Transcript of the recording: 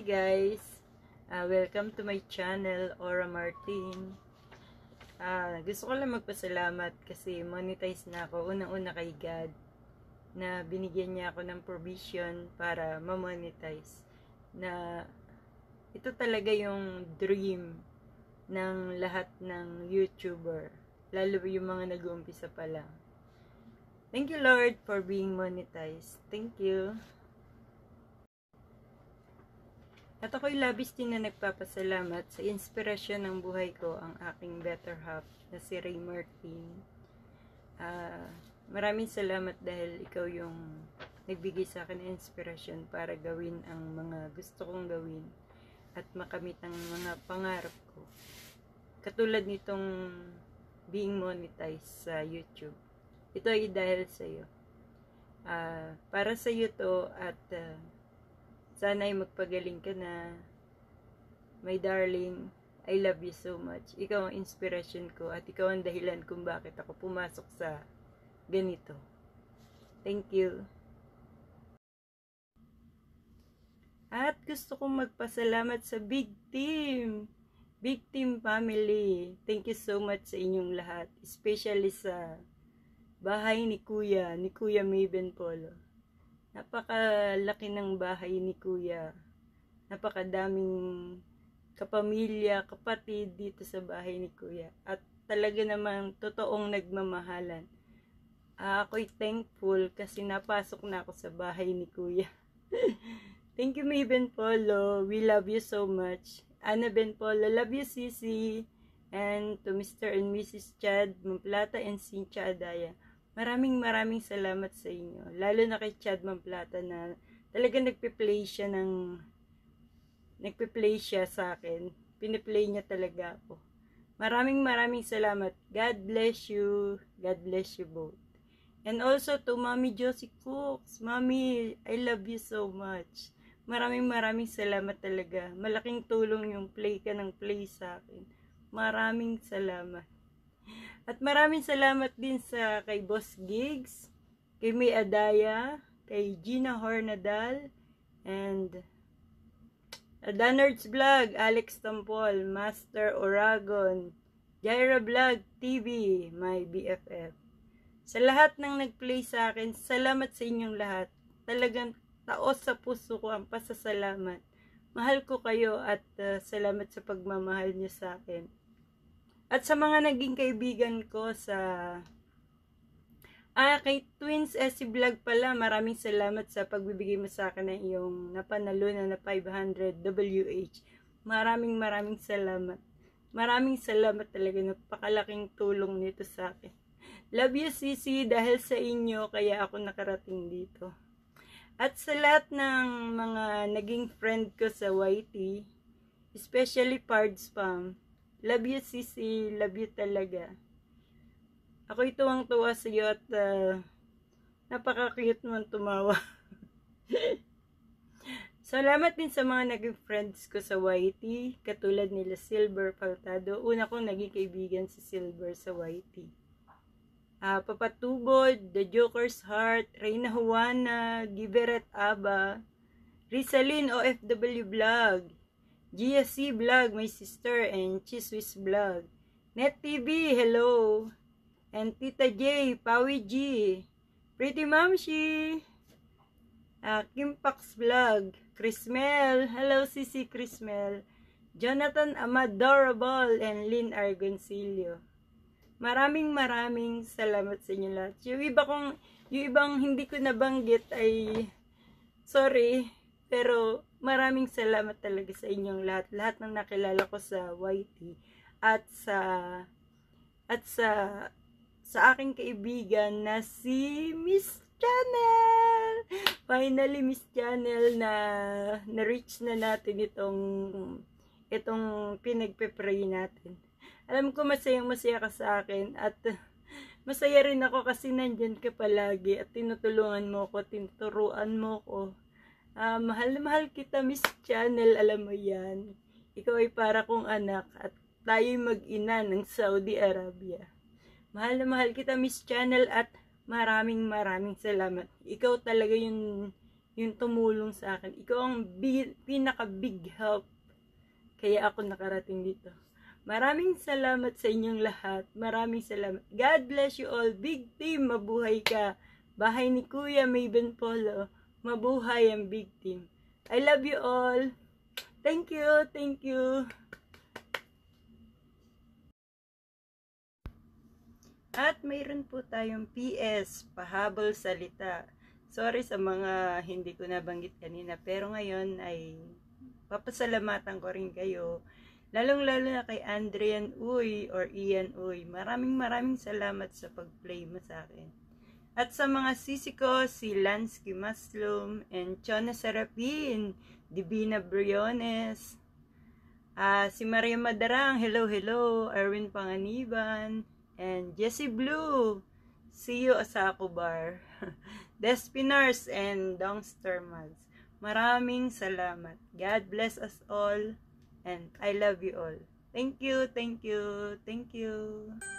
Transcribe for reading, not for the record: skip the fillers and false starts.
guys, welcome to my channel, Aura Martin. Gusto ko lang magpasalamat kasi monetize na ako, unang-una kay God, na binigyan niya ako ng provision para ma-monetize. Na ito talaga yung dream ng lahat ng YouTuber, lalo yung mga nag-uumpisa pa lang. Thank you Lord for being monetized. Thank you. At ako'y labis din na nagpapasalamat sa inspirasyon ng buhay ko, ang aking better half na si Ray Martin. Maraming salamat dahil ikaw yung nagbigay sa akin ng inspirasyon para gawin ang mga gusto kong gawin at makamit ang mga pangarap ko. Katulad nitong being monetized sa YouTube. Ito ay dahil sa iyo. Para sa iyo to at sana ay magpagaling ka na. My darling, I love you so much. Ikaw ang inspiration ko at ikaw ang dahilan kung bakit ako pumasok sa ganito. Thank you. At gusto kong magpasalamat sa Big Team. Big Team family. Thank you so much sa inyong lahat. Especially sa bahay ni Kuya Maven Polo. Napakalaki ng bahay ni Kuya. Napakadaming kapamilya, kapatid dito sa bahay ni Kuya. At talaga namang totoong nagmamahalan. Ako'y thankful kasi napasok na ako sa bahay ni Kuya. Thank you Maven Polo. We love you so much. Ana Ben Polo, love you Sisi. And to Mr. and Mrs. Chad Mamplata and Cynthia Adaya. Maraming salamat sa inyo. Lalo na kay Chad Mamplata na talagang nagpe-play siya sa akin. Piniplay niya talaga ako. Maraming salamat. God bless you. God bless you both. And also to Mommy Josie Cooks. Mommy, I love you so much. Maraming salamat talaga. Malaking tulong yung play ka ng play sa akin. Maraming salamat. At maraming salamat din sa kay Boss Gigs, kay May Adaya, kay Gina Hornadal, and Danards Vlog, Alex Tampol, Master Oragon, Jaira Vlog TV, my BFF. Sa lahat ng nag-play sa akin, salamat sa inyong lahat. Talagang taos sa puso ko ang pasasalamat. Mahal ko kayo at salamat sa pagmamahal niyo sa akin. At sa mga naging kaibigan ko sa kay Twins SC Vlog pala, maraming salamat sa pagbibigay mo sa akin ng iyong napanalunan na 500 WH. Maraming salamat. Maraming salamat talaga, napakalaking tulong nito sa akin. Love you Sisi, dahil sa inyo kaya ako nakarating dito. At sa lahat ng mga naging friend ko sa YT, especially Pard Spam, love you Sisi, love you talaga. Ako'y tuwang-tuwa sa iyo at napaka-cute mo tumawa. Salamat din sa mga naging friends ko sa YT, katulad nila Silver Faltado. Una kong naging kaibigan si Silver sa YT. Papatubod, The Joker's Heart, Reyna Juana, Giveret Aba, Rizalyn OFW Vlog, GSC Vlog, my sister, and Chiswis Vlog. Net TV, hello. And Tita J, Pawi G, Pretty Mamshi, Kimpax Vlog, Chrismel, hello Sisi Chrismel, Jonathan Amadorable, and Lynn Argoncillo. Maraming salamat sa inyo lahat. Yung ibang hindi ko nabanggit ay sorry, pero maraming salamat talaga sa inyong lahat. Lahat ng nakilala ko sa YT at sa aking kaibigan na si Miss Channel. Finally, Miss Channel, na reach na natin itong pinagpe-pray natin. Alam ko masaya ka sa akin at masaya rin ako kasi nandyan ka palagi at tinutulungan mo ko, tinuturuan mo ko. Mahal na mahal kita Miss Channel, alam mo yan. Ikaw ay para kong anak at tayo'y mag-ina ng Saudi Arabia. Mahal na mahal kita Miss Channel at maraming salamat. Ikaw talaga yung tumulong sa akin. Ikaw ang pinaka-big help. Kaya ako nakarating dito. Maraming salamat sa inyong lahat. Maraming salamat. God bless you all. Big team, mabuhay ka. Bahay ni Kuya Maven Polo. Mabuhay ang big team. I love you all. Thank you. Thank you. At mayroon po tayong PS, pahabol salita. Sorry sa mga hindi ko nabanggit kanina, pero ngayon ay papasalamatan ko rin kayo. Lalong-lalo na kay Andrian Uy or Ian Uy. Maraming salamat sa pag-play mo sa akin. At sa mga sisi ko, si Lansky Maslum and Chona Serapin, Divina Briones, si Maria Madarang, hello, Erwin Panganiban, and Jessie Blue, see you sa Bar, Despinars and Dongster Mads. Maraming salamat. God bless us all, and I love you all. Thank you, thank you, thank you.